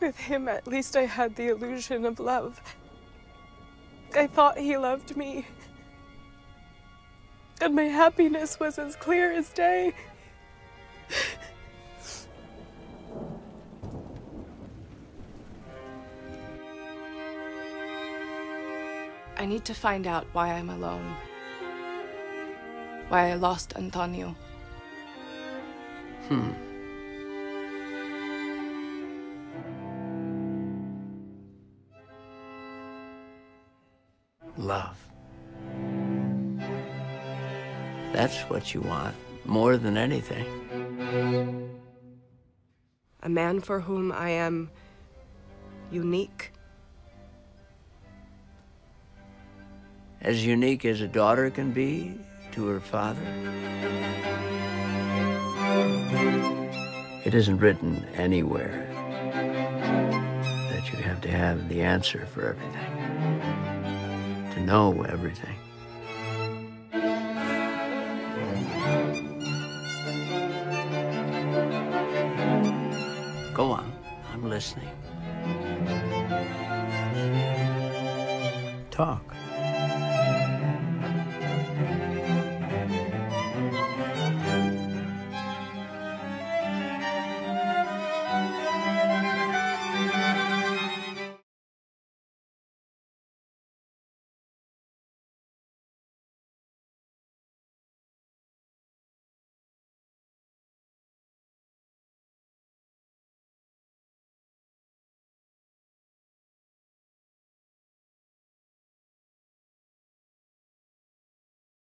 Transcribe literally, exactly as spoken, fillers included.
With him, at least I had the illusion of love. I thought he loved me. And my happiness was as clear as day. I need to find out why I'm alone. Why I lost Antonio. Hmm. Love. That's what you want, more than anything. A man for whom I am unique. As unique as a daughter can be to her father. It isn't written anywhere that you have to have the answer for everything, to know everything. Go on, I'm listening. Talk.